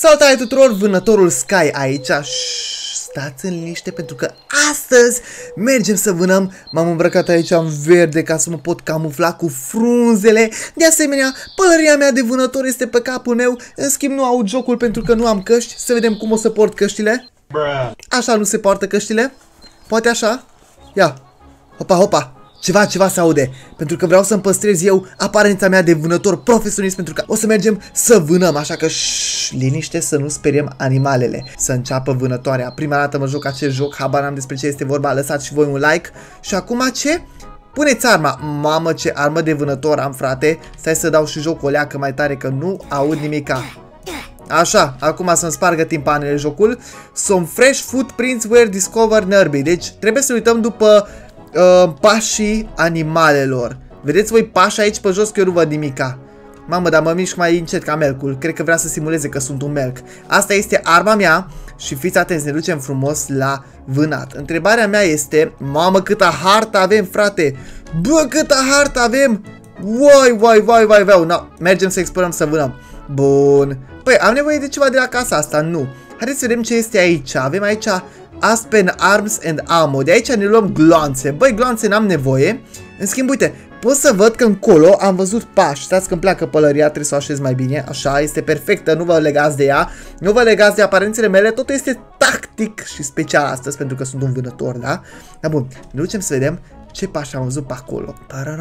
Salutare tuturor, vânătorul Sky aici. Stați în liniște pentru că astăzi mergem să vânăm. M-am îmbrăcat aici în verde ca să mă pot camufla cu frunzele. De asemenea, pălăria mea de vânător este pe capul meu. În schimb nu aud jocul pentru că nu am căști. Să vedem cum o să port căștile. Așa nu se poartă căștile. Poate așa? Ia. Hopa, hopa. Ceva se aude, pentru că vreau să-mi păstrez eu aparența mea de vânător profesionist, pentru că o să mergem să vânăm, așa că liniște să nu speriem animalele. Să înceapă vânătoarea. Prima dată mă joc acest joc, habar n-am despre ce este vorba, lăsați și voi un like. Și acum ce? Puneți arma. Mamă, ce armă de vânător am, frate. Stai să dau și jocul o leacă mai tare că nu aud nimica. Așa, acum să-mi spargă timpanele jocul. Some fresh footprints were discovered nearby. Deci trebuie să uităm după pașii animalelor. Vedeți voi pași aici pe jos că eu nu văd nimica. Mamă, dar mă mișc mai încet ca melcul. Cred că vrea să simuleze că sunt un melc. Asta este arma mea și fiți atenți, ne ducem frumos la vânat. Întrebarea mea este, mamă, câtă hartă avem, frate. Bă, câtă hartă avem. Vai. No, mergem să explorăm, să vânăm. Bun. Păi, am nevoie de ceva de la casa asta? Nu. Haideți să vedem ce este aici. Avem aici Aspen Arms and Ammo. De aici ne luăm gloanțe. Băi, gloanțe n-am nevoie. În schimb, uite, pot să văd că încolo am văzut pași. Stați că îmi pleacă pălăria, trebuie să o așez mai bine. Așa, este perfectă, nu vă legați de ea. Nu vă legați de aparențele mele. Totul este tactic și special astăzi, pentru că sunt un vânător, da? Dar bun, ne ducem să vedem ce pași am văzut pe acolo.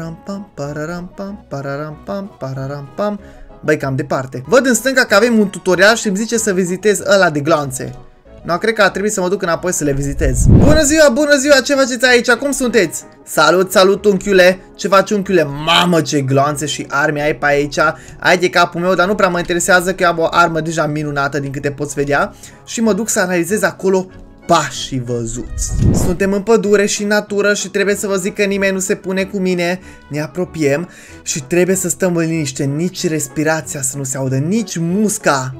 Pararam-pam. Băi, cam departe. Văd în stânga că avem un tutorial și îmi zice să vizitez ăla de gloanțe. No, cred că ar trebui să mă duc înapoi să le vizitez. Bună ziua, ce faceți aici? Cum sunteți? Salut, unchiule. Ce faci, unchiule? Mamă, ce gloanțe și arme ai pe aici. Ai de capul meu, dar nu prea mă interesează că eu am o armă deja minunată din câte poți vedea. Și mă duc să analizez acolo pașii văzuți. Suntem în pădure și în natură și trebuie să vă zic că nimeni nu se pune cu mine. Ne apropiem și trebuie să stăm în liniște. Nici respirația să nu se audă, nici musca.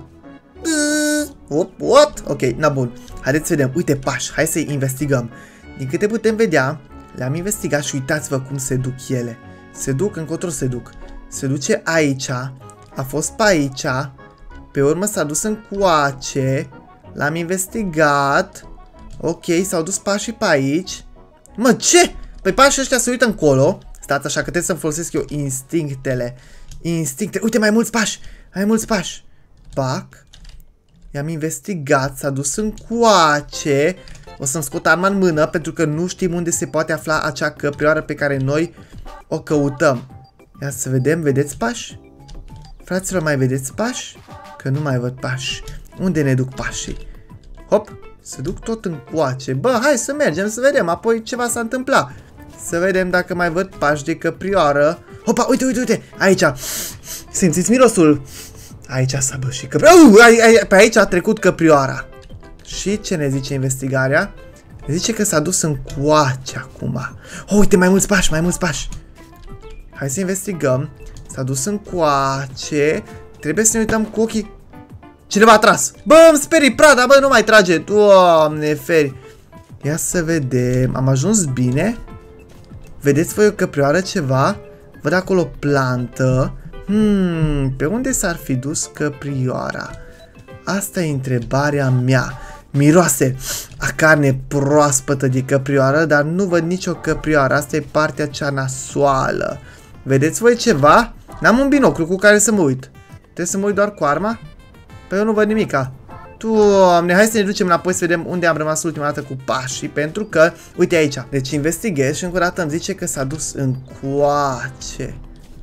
What? Ok, na bun. Haideți să vedem. Uite pași, hai să-i investigăm. Din câte putem vedea, le-am investigat și uitați-vă cum se duc ele. Se duc, încotro se duc. Se duce aici, a fost pe aici, pe urmă s-a dus încoace, l-am investigat. Ok, s-au dus pașii pe aici. Mă, ce? Păi pașii ăștia se uită încolo. Stați așa că trebuie să-mi folosesc eu instinctele. Uite, mai mulți pași. Pac. I-am investigat, s-a dus încoace. O să-mi scot arma în mână pentru că nu știm unde se poate afla acea căprioară pe care noi o căutăm. Ia să vedem, vedeți pași? Fraților, mai vedeți pași? Că nu mai văd pași. Unde ne duc pașii? Hop, se duc tot încoace. Bă, hai să mergem să vedem, apoi ceva s-a întâmplat. Să vedem dacă mai văd pași de căprioară. Hopa, uite, aici. Simțiți mirosul? Aici s-a bășit căprioara. Pe aici a trecut căprioara. Și ce ne zice investigarea? Ne zice că s-a dus încoace acum. Uite, mai mulți pași. Hai să investigăm. S-a dus încoace. Trebuie să ne uităm cu ochii. Cineva a tras. Bă, îmi sperii prada, bă, nu mai trage. Doamne feri. Ia să vedem. Am ajuns bine. Vedeți voi o căprioară ceva? Văd acolo plantă. Pe unde s-ar fi dus căprioara? Asta e întrebarea mea. Miroase a carne proaspătă de căprioară, dar nu văd nicio căprioară. Asta e partea cea nasoală. Vedeți voi ceva? N-am un binoclu cu care să mă uit. Trebuie să mă uit doar cu arma? Păi eu nu văd nimica. Doamne, hai să ne ducem înapoi să vedem unde am rămas ultima dată cu pașii, pentru că, uite aici. Deci investighez și încă o dată îmi zice că s-a dus încoace.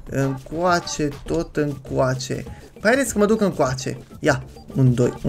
Tot încoace. Păi haideți că mă duc încoace. Ia, 1,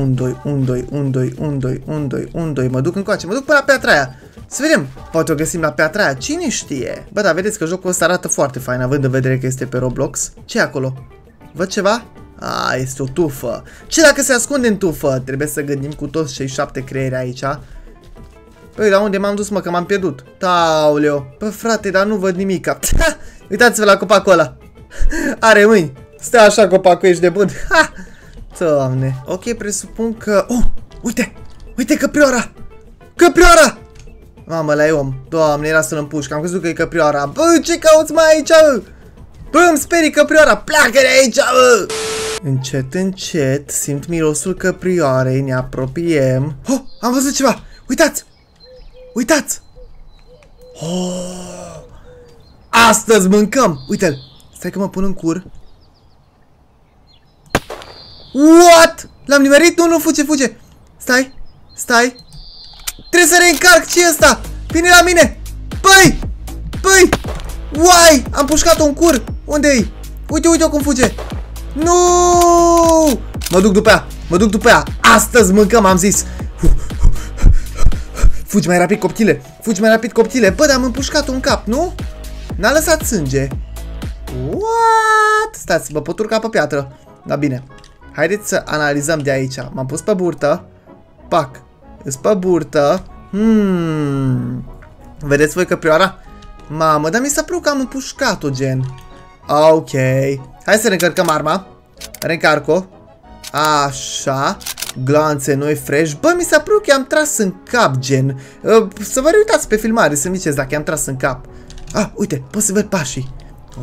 2. Mă duc încoace, mă duc până la piatra aia. Să vedem, poate o găsim la piatra aia, cine știe. Bă, dar vedeți că jocul ăsta arată foarte fain, având în vedere că este pe Roblox. Ce e acolo? Văd ceva? Este o tufă. Ce dacă se ascunde în tufă? Trebuie să gândim cu toți cei 7 creieri aici. Păi, la unde m-am dus, mă, că m-am pierdut? Tauleo. Păi, frate, dar nu văd nimica. Uitați-vă la copacul ăla. Are mâini. Stă așa copacul, ești de bun. Ha! Doamne. Ok, presupun că... Uite căprioara! Mamă, la om. Doamne, era să-l împușc. Am crezut că e căprioara. Bă, ce cauți mai aici? Bă, îmi sperii căprioara. Pleacă de aici, bă! Încet, încet, simt mirosul căprioarei, ne apropiem. Oh, am văzut ceva! Uitați! Uitați! Oh! Astăzi mâncăm! Uite-l! Stai că mă pun în cur. What? L-am nimerit? Nu, nu, fuge, fuge! Stai! Stai! Trebuie să reîncarc! Ce-i ăsta? Vine la mine! Băi! Băi! Uai! Am pușcat-o în cur! Unde-i? Uite, uite-o cum fuge! Nu! Mă duc după ea! Mă duc după ea! Astăzi mâncăm, am zis! Fugi mai rapid, coptile! Fugi mai rapid, coptile! Bă, dar am împușcat-o în cap, nu? N-a lăsat sânge! What? Stați, mă pot urca pe piatră. Da, bine. Haideți să analizăm de aici. M-am pus pe burtă. Pac. Îs pe burtă. Vedeți voi căprioara? Mamă, dar mi s-a părut că am împușcat-o, gen. Ok. Hai să reîncărcăm arma. Reîncarc-o. Așa. Glanțe noi fresh. Bă, mi s-a părut că i-am tras în cap, gen. Să vă uitați pe filmare, să-mi ziceți dacă i-am tras în cap. Ah, uite, pot să văd pașii.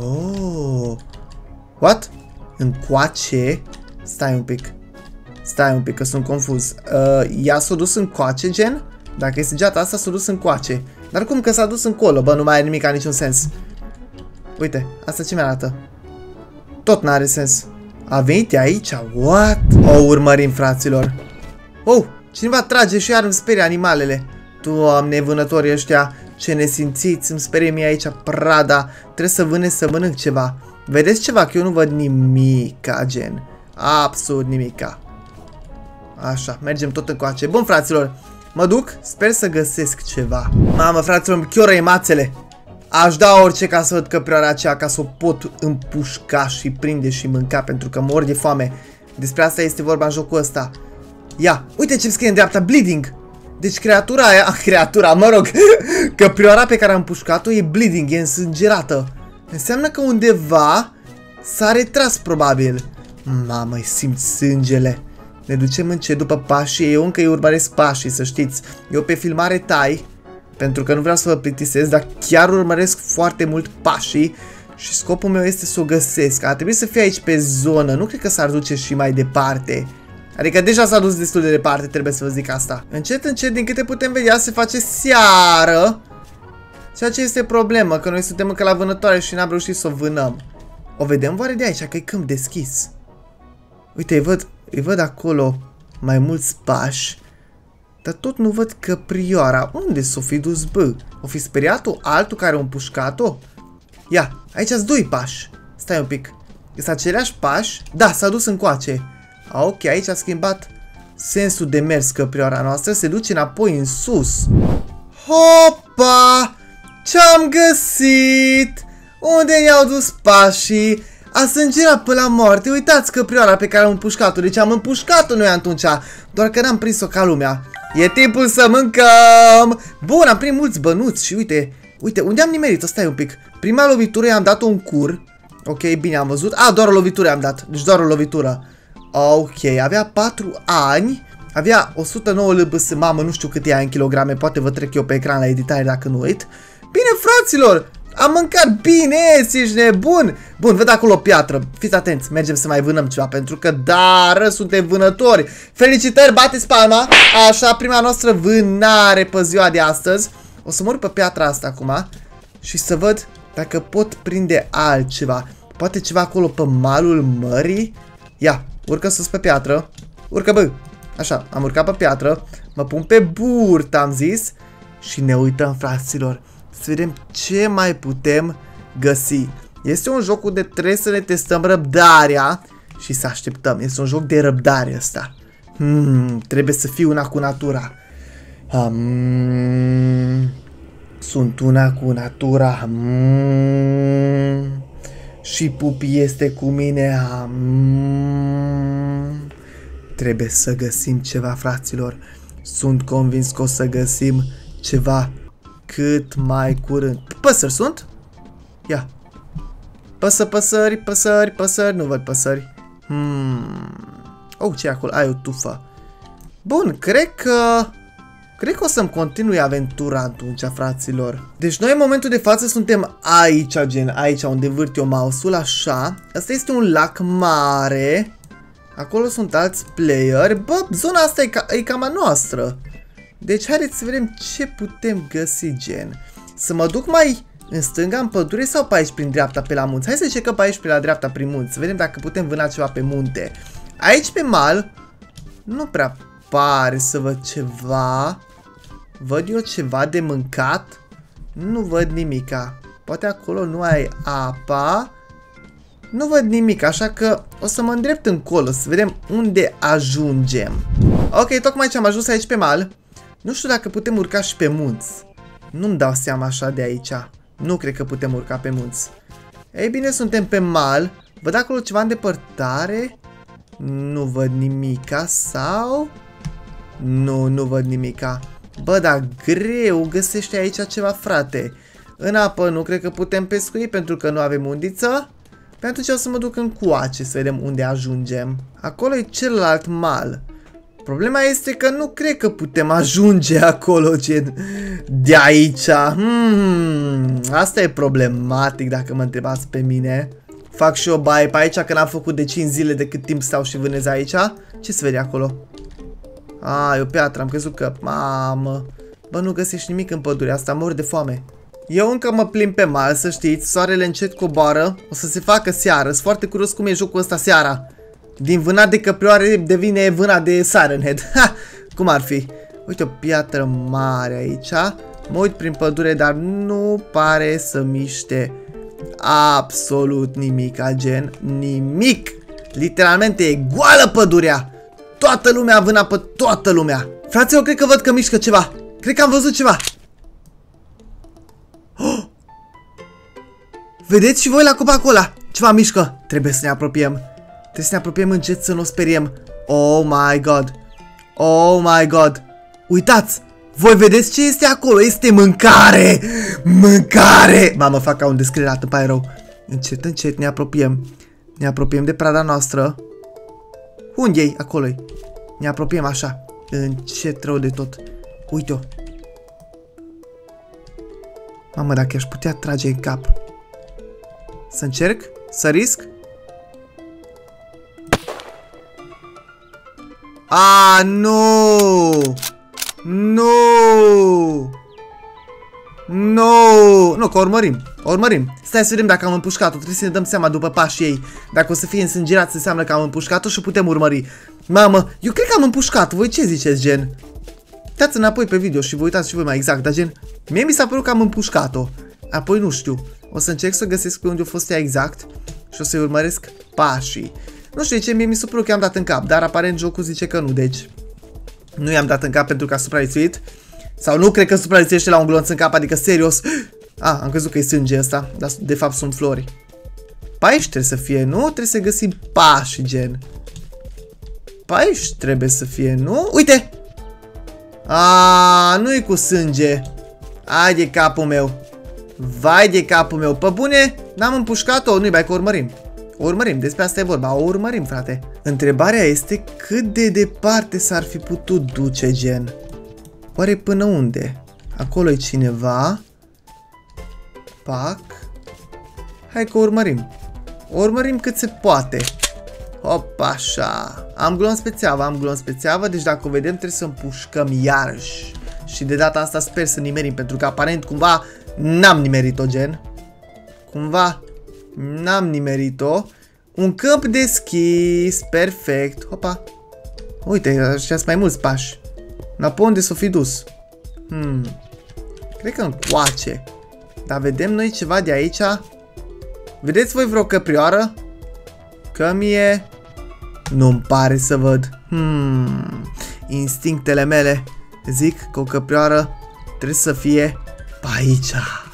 Oh. What? Încoace? Stai un pic. Stai un pic, că sunt confuz. Ea s-a dus încoace, gen? Dacă e săgeata asta, s-a dus încoace. Dar cum că s-a dus încolo? Bă, nu mai are nimic, ca niciun sens. Uite, asta ce mi-arată? Tot n-are sens. A venit aici? What? O urmărim, fraților. Oh, cineva trage și iar îmi sperie animalele. Doamne, vânătorii ăștia, ce nesimțiți, îmi sperie mie aici prada. Trebuie să vânesc să mănânc ceva. Vedeți ceva? Că eu nu văd nimica, gen. Absolut nimica. Așa, mergem tot încoace. Bun, fraților, mă duc, sper să găsesc ceva. Mamă, fraților, chioră-i mațele. Aș da orice ca să văd căprioara aceea, ca să o pot împușca și prinde și mânca, pentru că mor de foame. Despre asta este vorba în jocul ăsta. Ia, uite ce scrie în dreapta, bleeding. Deci creatura aia, mă rog, căprioara pe care am împușcat-o e bleeding, e însângerată. Înseamnă că undeva s-a retras probabil. Mamă, îi simt sângele. Ne ducem încet după pașii, eu încă îi urmăresc pașii, să știți. Eu pe filmare tai, pentru că nu vreau să vă plictisesc, dar chiar urmăresc foarte mult pașii și scopul meu este să o găsesc. Ar trebui să fie aici pe zonă, nu cred că s-ar duce și mai departe. Adică deja s-a dus destul de departe, trebuie să vă zic asta. Încet, încet, din câte putem vedea, se face seară. Ceea ce este problemă, că noi suntem încă la vânătoare și n-am reușit să o vânăm. O vedem oare de aici, că e câmp deschis. Uite, îi văd acolo mai mulți pași, dar tot nu văd căprioara. Unde s-o fi dus, bă? O fi speriat-o altul care a împușcat-o? Ia, aici sunt doi pași. Stai un pic. Sunt aceleași pași? Da, s-a dus încoace. Ok, aici a schimbat sensul de mers căprioara noastră. Se duce înapoi în sus. Hopa! Ce-am găsit? Unde i-au dus pașii? A sângerat până la moarte. Uitați căprioara pe care am împușcat-o. Deci am împușcat-o noi atunci. Doar că n-am prins-o ca lumea. E timpul să mâncăm. Bun, am prins mulți bănuți. Și uite, uite, unde am nimerit-o? Stai un pic. Prima lovitură i-am dat-o în cur. Ok, bine, am văzut. Doar o lovitură am dat. Deci doar o lovitură. Ok, avea 4 ani. Avea 109 lbs. Mamă, nu știu cât e în kilograme. Poate vă trec eu pe ecran la editare dacă nu uit. Bine, fraților, am mâncat bine, ești nebun. Bun, văd acolo o piatră. Fiți atenți, mergem să mai vânăm ceva, pentru că, dar, suntem vânători. Felicitări, bateți palma. Așa, prima noastră vânare pe ziua de astăzi. O să mor pe piatra asta acum și să văd dacă pot prinde altceva. Poate ceva acolo pe malul mării. Ia, urcă sus pe piatră. Urcă, bă. Așa, am urcat pe piatră. Mă pun pe burtă, am zis. Și ne uităm, fraților, să vedem ce mai putem găsi. Este un joc unde trebuie să ne testăm răbdarea și să așteptăm. Este un joc de răbdare ăsta. Trebuie să fiu una cu natura. Sunt una cu natura. Și Pupi este cu mine. Trebuie să găsim ceva, fraților. Sunt convins că o să găsim ceva cât mai curând. Păsări sunt? Ia. Păsări, păsări, păsări. Nu văd păsări. Oh, ce e acolo? Ai o tufă. Bun, cred că o să-mi continui aventura atunci, fraților. Deci noi în momentul de față suntem aici, gen, aici unde vârt eu mouse-ul, așa. Asta este un lac mare. Acolo sunt alți player. Bă, zona asta e cam a noastră. Deci haideți să vedem ce putem găsi, gen. Să mă duc mai în stânga, în pădure sau pe aici prin dreapta pe la munți? Hai să încercăm pe aici pe la dreapta prin munți. Să vedem dacă putem vâna ceva pe munte. Aici pe mal nu prea pare să văd ceva. Văd eu ceva de mâncat? Nu văd nimica. Poate acolo nu ai apa. Nu văd nimic, așa că o să mă îndrept încolo să vedem unde ajungem. Ok, tocmai ce am ajuns aici pe mal. Nu știu dacă putem urca și pe munți. Nu-mi dau seama așa de aici. Nu cred că putem urca pe munți. Ei bine, suntem pe mal. Văd acolo ceva în depărtare. Nu văd nimica sau... Nu văd nimica. Bă, dar greu găsește aici ceva, frate. În apă nu cred că putem pescui pentru că nu avem undiță. Pentru ce o să mă duc în coace să vedem unde ajungem. Acolo e celălalt mal. Problema este că nu cred că putem ajunge acolo, gen, de aici. Asta e problematic dacă mă întrebați pe mine. Fac și o baie pe aici că n-am făcut de 5 zile de cât timp stau și vânez aici. Ce se vede acolo? E o piatră, am crezut că... Mamă. Bă, nu găsești nimic în pădure asta, mor de foame. Eu încă mă plimb pe mal, să știți. Soarele încet coboară. O să se facă seară. Sunt foarte curios cum e jocul ăsta seara. Din vânat de căprioare devine vânat de Siren Head. Ha! Cum ar fi? Uite o piatră mare aici. Mă uit prin pădure, dar nu pare să miște absolut nimic, gen. Nimic! Literalmente e goală pădurea. Toată lumea a vânat pe toată lumea. Frate, eu cred că văd că mișcă ceva. Cred că am văzut ceva. Oh! Vedeți și voi la copacul ăla? Ceva mișcă. Trebuie să ne apropiem. Trebuie să ne apropiem încet să nu o speriem. Oh my god. Oh my god. Uitați. Voi vedeți ce este acolo? Este mâncare. Mâncare. Mamă, fac ca un descrelat, îmi pare rău. Încet, încet ne apropiem. Ne apropiem de prada noastră. Unde-i? Acolo-i. Ne apropiem așa. Încet rău de tot. Uite-o. Mamă, dacă aș putea trage în cap. Să încerc? Să risc? Nu! Nu! Nu! Nu, că urmărim. Urmărim. Stai să vedem dacă am împușcat-o. Trebuie să ne dăm seama după pașii ei. Dacă o să fie însângerat, înseamnă că am împușcat-o și putem urmări. Mamă, eu cred că am împușcat. Voi ce ziceți, gen? Dați înapoi pe video și vă uitați și voi mai exact, dar gen, mie mi s-a părut că am împușcat-o. Apoi nu știu. O să încerc să găsesc pe unde a fost ea exact și o să-i urmăresc pașii. Nu știu de ce, mie mi s-a părut că i-am dat în cap, dar aparent jocul zice că nu, deci nu i-am dat în cap pentru că a supraviețuit. Sau nu cred că supraviețuiește la un glonț în cap, adică serios. Am crezut că e sânge ăsta, dar de fapt sunt flori. Pe aici trebuie să fie, nu? Trebuie să găsim pași, gen. Pe aici trebuie să fie, nu? Uite! Nu-i cu sânge. Hai de capul meu. Vai de capul meu. Pe bune, n-am împușcat-o. Nu-i bai că urmărim. O urmărim, despre asta e vorba. O urmărim, frate. Întrebarea este cât de departe s-ar fi putut duce, gen. Oare până unde? Acolo e cineva. Pac. Hai că urmărim. O urmărim cât se poate. Hop, așa. Am glonț pe țeavă, am glonț pe țeavă. Deci dacă o vedem trebuie să împușcăm iarăși. Și de data asta sper să nimerim, pentru că aparent cumva n-am nimerit-o, gen. Cumva n-am nimerit-o. Un câmp deschis. Perfect. Hopa. Uite, așa sunt mai mulți pași. Înapoi unde s-o fi dus? Cred că încoace. Dar vedem noi ceva de aici? Vedeți voi vreo căprioară? Că mie nu-mi pare să văd. Instinctele mele zic că o căprioară trebuie să fie pe aici.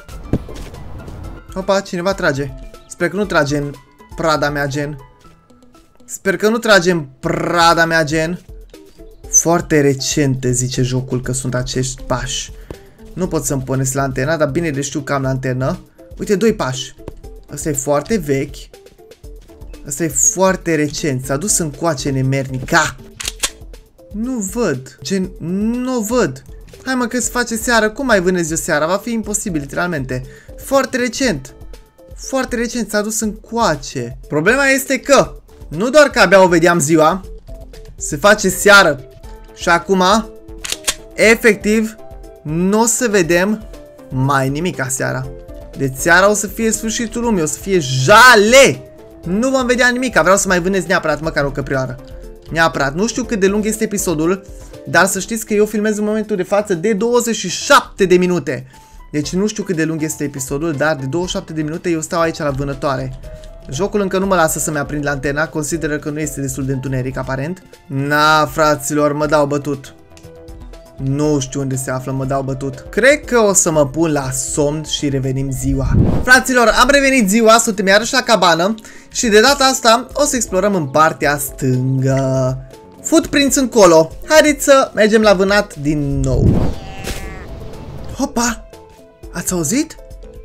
Opa, cineva trage. Sper că nu trage în prada mea, gen. Sper că nu trage în prada mea, gen. Foarte recente zice jocul că sunt acești pași. Nu pot să-mi punesc la antena, dar bine de știu că am la antenă. Uite, 2 pași. Ăsta e foarte vechi. Ăsta e foarte recent. S-a dus încoace nemernica. Nu văd. Gen, nu văd. Hai mă că se face seară. Cum mai vânezi eu seara? Va fi imposibil, literalmente. Foarte recent. Foarte recent s-a dus încoace. Problema este că Nu doar că abia o vedeam ziua, se face seară. Și acum, efectiv, nu o să vedem mai nimic seara. Deci seara o să fie sfârșitul lumii, o să fie jale. Nu vom vedea nimic, vreau să mai vânez neapărat măcar o căprioară. Neapărat, nu știu cât de lung este episodul, dar să știți că eu filmez în momentul de față de 27 de minute. Deci nu știu cât de lung este episodul, dar de 27 de minute eu stau aici la vânătoare. Jocul încă nu mă lasă să-mi aprind lanterna, consideră că nu este destul de întuneric, aparent. Na, fraților, mă dau bătut. Nu știu unde se află, mă dau bătut. Cred că o să mă pun la somn și revenim ziua. Fraților, am revenit ziua, suntem iarăși la cabană și de data asta o să explorăm în partea stângă. Footprints încolo. Haideți să mergem la vânat din nou. Hopa! Ați auzit?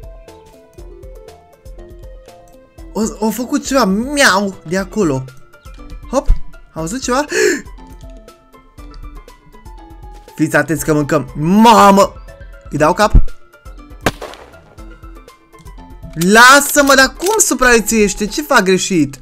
O făcut ceva miau de acolo. Hop! Au auzit ceva? Fiți atenți că mâncăm. Mamă! Îi dau cap? Lasă-mă, dar cum supraviețuiește? Ce fac greșit?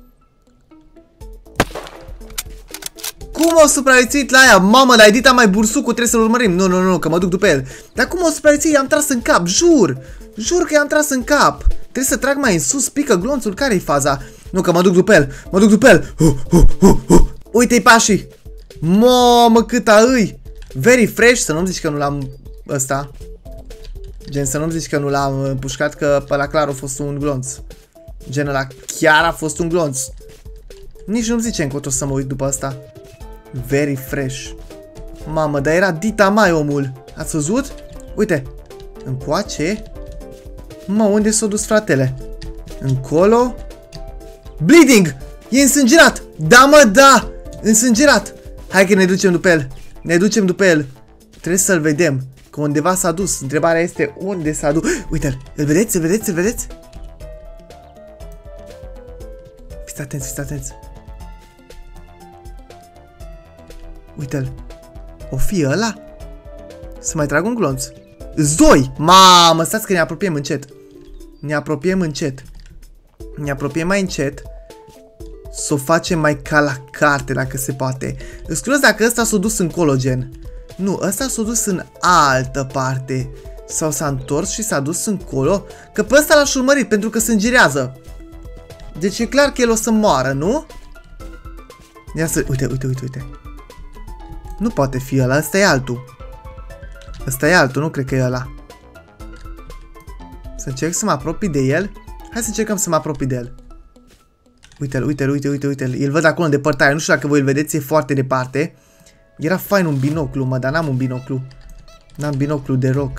Cum o supraviețuit la aia? Mamă, la Edita mai bursucul, trebuie să-l urmărim. Nu, că mă duc după el. Dar cum o supraviețuit? I-am tras în cap, jur. Jur că i-am tras în cap. Trebuie să trag mai în sus, pică glonțul, care-i faza? Nu, că mă duc după el, mă duc după el. Uite-i pașii. Mamă, câta îi. Very fresh, să nu-mi zici că nu l-am ăsta. Gen, să nu-mi zici că nu l-am împușcat, că pe la clar a fost un glonț. Gen, ăla chiar a fost un glonț. Nici nu-mi zice încotro să mă uit după asta. Very fresh. Mamă, dar era dita mai omul. Ați văzut? Uite. Încoace. Mă, unde s-a dus fratele? Încolo. Bleeding! E însângerat! Da, mă, da! Însângerat! Hai că ne ducem după el. Ne ducem după el. Trebuie să-l vedem. Că undeva s-a dus. Întrebarea este unde s-a dus. Uite-l. Îl vedeți? Îl vedeți? Îl vedeți? Fiți atenți, fiți atenți. Uite-l. O fi ăla? Să mai trag un glonț. Zoi! Mamă, stați că ne apropiem încet. Ne apropiem încet. Ne apropiem mai încet. Să o facem mai ca la carte, dacă se poate. Îți curios dacă ăsta s-a dus încolo, gen. Nu, ăsta s-a dus în altă parte. Sau s-a întors și s-a dus încolo. Că pe ăsta l-aș urmărit, pentru că sângerează. Deci e clar că el o să moară, nu? Ia să... Uite, uite, uite, uite. Nu poate fi ăla, ăsta e altul. Ăsta e altul, nu cred că e ăla. Să încerc să mă apropii de el. Hai să încercăm să mă apropii de el. Uite-l, uite-l, uite, uite, uite-l. Îl văd acolo în depărtare, nu știu dacă voi îl vedeți, e foarte departe. Era fain un binoclu, mă, dar n-am un binoclu. N-am binoclu deloc.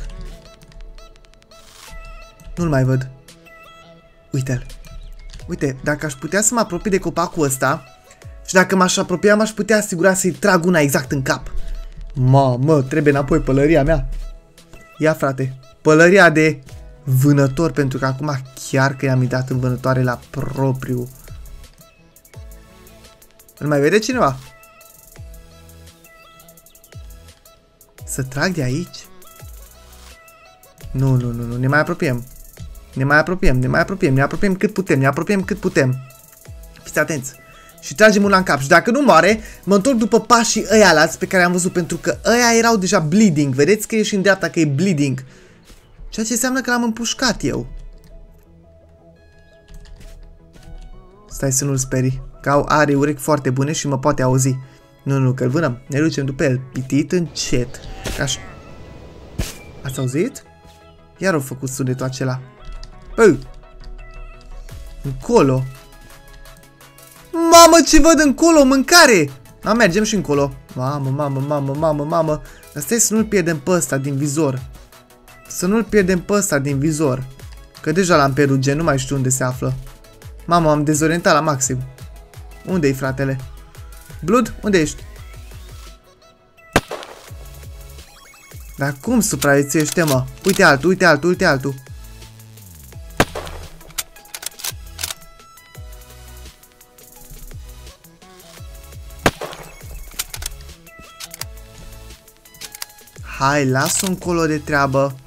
Nu-l mai văd. Uite-l. Uite, dacă aș putea să mă apropii de copacul ăsta și dacă m-aș apropia, m-aș putea asigura să-i trag una exact în cap. Mă, trebuie înapoi pălăria mea. Ia, frate, pălăria de vânător, pentru că acum chiar că i-am dat în vânătoare la propriu. Îl mai vede cineva? Să trag de aici? Nu, ne mai apropiem. Ne mai apropiem cât putem. Fiți atenți. Și tragem una în cap. Și dacă nu moare, mă întorc după pașii ăia lați pe care am văzut, pentru că ăia erau deja bleeding. Vedeți că e și în dreapta că e bleeding. Ceea ce înseamnă că l-am împușcat eu. Stai să nu-l sperii. Că are urechi foarte bune și mă poate auzi. Nu, că-l vânăm. Ne ducem după el. Pitit încet. Ați auzit? Iar au făcut sunetul acela. Păi! Încolo. Mamă, ce văd încolo? Mâncare! Mergem și încolo. Mamă. Dar stai să nu-l pierdem pe ăsta din vizor. Că deja l-am pierdut, gen, nu mai știu unde se află. Mamă, m-am dezorientat la maxim. Unde-i, fratele? Blood, unde ești? Dar cum supraviețuiește, mă? Uite altul. Hai, las-o încolo de treabă.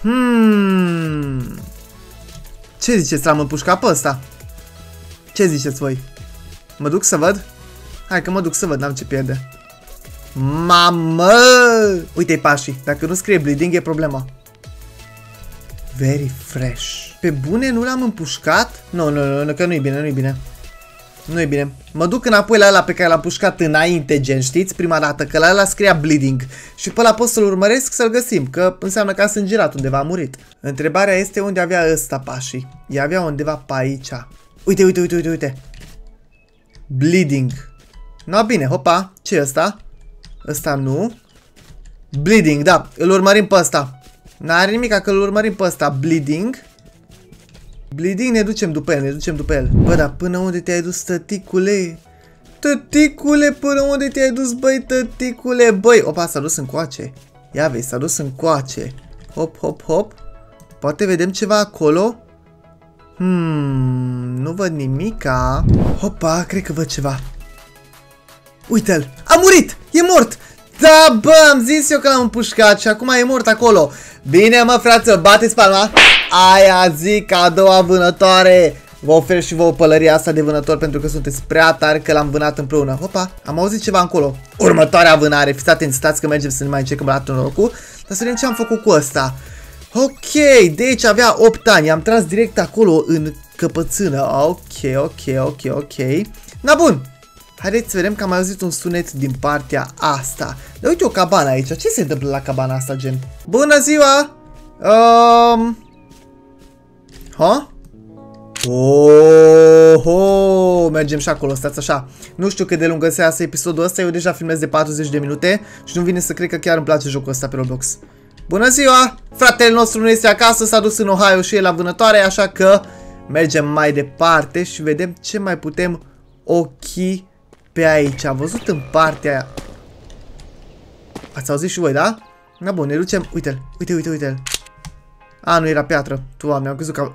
Ce ziceți, l-am împușcat pe ăsta? Ce ziceți voi? Mă duc să văd? Hai că mă duc să văd, n-am ce pierde. Mamă! Uite-i pașii. Dacă nu scrie bleeding, e problema. Very fresh. Pe bune nu l-am împușcat? Nu, că nu-i bine, nu-i bine. Nu-i bine. Mă duc înapoi la ăla pe care l-am pușcat înainte, gen, știți? Prima dată, că la ăla scria bleeding. Și pe ăla pot să-l urmăresc să-l găsim, că înseamnă că a sângerat undeva, a murit. Întrebarea este unde avea ăsta pașii. Ea avea undeva pe aici. Uite. Bleeding. No, bine, hopa. Ce e ăsta? Ăsta nu. Bleeding, da. Îl urmărim pe ăsta. N-are nimic, că îl urmărim pe ăsta. Bleeding. Bleeding, ne ducem după el, Bă, dar până unde te-ai dus, tăticule? Tăticule, până unde te-ai dus, băi, tăticule? Băi, opa, s-a dus încoace. Ia vezi, s-a dus încoace. Hop. Poate vedem ceva acolo? Nu văd nimica. Hopa, cred că văd ceva. Uite-l, a murit, e mort. Da, bă, am zis eu că l-am împușcat și acum e mort acolo. Bine, mă, fraților, bateți palma. Aia zic, a doua vânătoare. Vă ofer și vouă pălăria asta de vânător pentru că sunteți prea tari că l-am vânat împreună. Hopa, am auzit ceva încolo. Următoarea vânare, fiți atenți, stați că mergem să ne mai încercăm la norocul. Dar să vedem ce am făcut cu ăsta. Ok, deci avea 8 ani, am tras direct acolo în căpățână. Ok. Na bun. Haideți să vedem că am mai auzit un sunet din partea asta. Dar uite o cabană aici. Ce se întâmplă la cabana asta, gen? Bună ziua! Mergem și acolo, stați așa. Nu știu cât de lung se iasă episodul ăsta. Eu deja filmez de 40 de minute și nu vine să cred că chiar îmi place jocul ăsta pe Roblox. Bună ziua! Fratele nostru nu este acasă, s-a dus în Ohio și e la vânătoare, așa că mergem mai departe și vedem ce mai putem ochi pe aici. Am văzut în partea aia. Ați auzit și voi, da? Na bun, ne ducem. Uite-l, uite-l. A, nu era piatră. Doamne, am crezut că...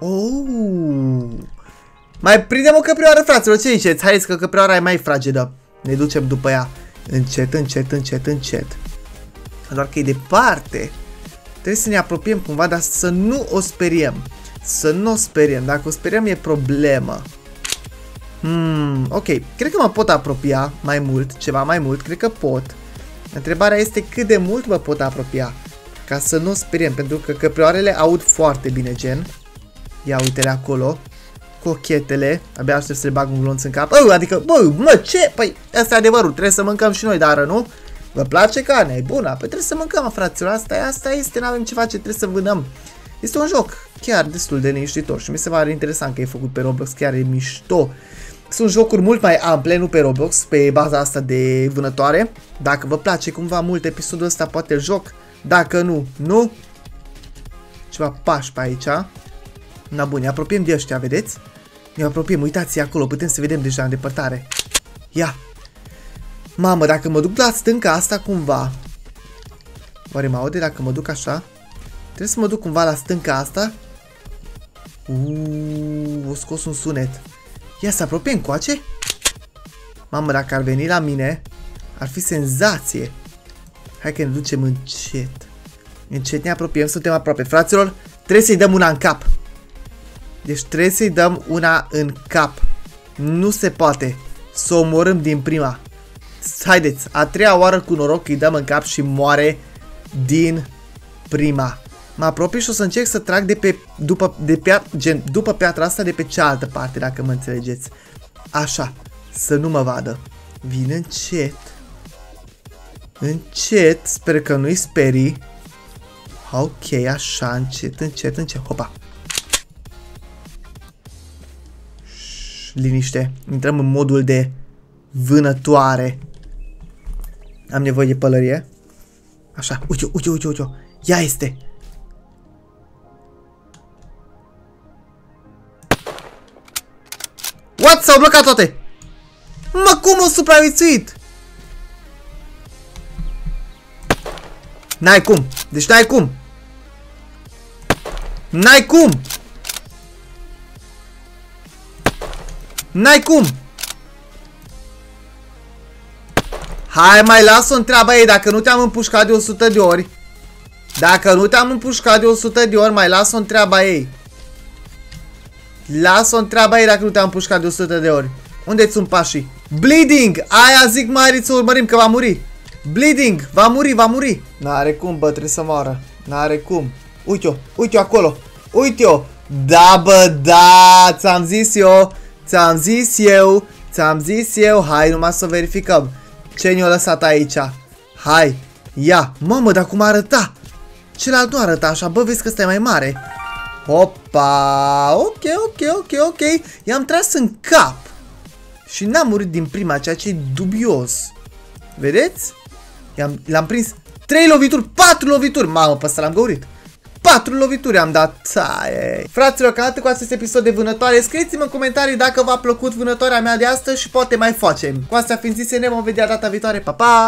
Mai prindem o căprioară, fraților, ce ziceți? Haideți că căprioara e mai fragedă. Ne ducem după ea. Încet. Doar că e departe. Trebuie să ne apropiem cumva, dar să nu o speriem. Dacă o speriem e problemă. Ok, cred că mă pot apropia mai mult, ceva mai mult, cred că pot. Întrebarea este cât de mult mă pot apropia, ca să nu speriem, pentru că căprioarele aud foarte bine, gen. Ia uite-le acolo, cochetele, abia aștept să le bag un glonț în cap. Adică, mă, ce? Păi, asta e adevărul, trebuie să mâncăm și noi, dar nu? Vă place carnea? E bună? Păi trebuie să mâncăm, fraților, asta este, n-avem ce face, trebuie să vânăm. Este un joc chiar destul de liniștitor și mi se pare interesant că e făcut pe Roblox, chiar e mișto. Sunt jocuri mult mai ample, nu pe Roblox, pe baza asta de vânătoare. Dacă vă place cumva mult episodul ăsta, poate îl joc. Dacă nu, nu. Ceva pași pe aici. Na bun, ne apropiem de ăștia, vedeți? Ne apropiem, uitați acolo, putem să vedem deja în depărtare. Ia. Mamă, dacă mă duc la stânca asta cumva. Oare mă aude dacă mă duc așa? Trebuie să mă duc cumva la stânca asta. O scos un sunet. Ia să apropiem încoace. Mamă, dacă ar veni la mine, ar fi senzație. Hai că ne ducem încet. Încet ne apropiem, suntem aproape. Fraților, trebuie să-i dăm una în cap. Deci trebuie să-i dăm una în cap. Nu se poate să o omorâm din prima. Haideți, a treia oară cu noroc îi dăm în cap și moare din prima. Mă apropii și o să încerc să trag după piatra asta de pe cealaltă parte, dacă mă înțelegeți. Așa, să nu mă vadă. Vin încet. Încet, sper că nu-i sperii. Ok, așa, încet. Hopa. Liniște. Intrăm în modul de vânătoare. Am nevoie de pălărie. Așa, uite. Ea este. What? S-au blocat toate! Mă, cum o supraviețuit? N-ai cum! Deci n-ai cum! N-ai cum! N-ai cum! Hai, mai las-o întreaba ei, dacă nu te-am împușcat de 100 de ori. Dacă nu te-am împușcat de 100 de ori, mai las-o în treaba ei. Las-o în treaba ei dacă nu te-am împușcat de 100 de ori. Unde-ți sunt pașii? Bleeding! Aia zic, Mari, să urmărim că va muri. Bleeding! Va muri, va muri. N-are cum, bă, trebuie să moară. N-are cum. Uite-o, uite-o acolo. Uite-o. Da, bă, da, ți-am zis eu. Ți-am zis eu. Ți-am zis eu. Hai numai să verificăm. Ce ne-a lăsat aici? Hai. Ia. Mamă, dar cum arăta? Celălalt nu arăta așa. Bă, vezi că ăsta e mai mare. Hopa. Ok, ok, ok, ok. I-am tras în cap. Și n-am murit din prima, ceea ce e dubios. Vedeți? L-am prins 3 lovituri, 4 lovituri. Mamă, pe ăsta l-am găurit. 4 lovituri am dat. Fraților, cam atât cu acest episod de vânătoare. Scrieți-mi în comentarii dacă v-a plăcut vânătoarea mea de astăzi și poate mai facem. Cu astea fiind zise, ne vom vedea data viitoare. Pa, pa!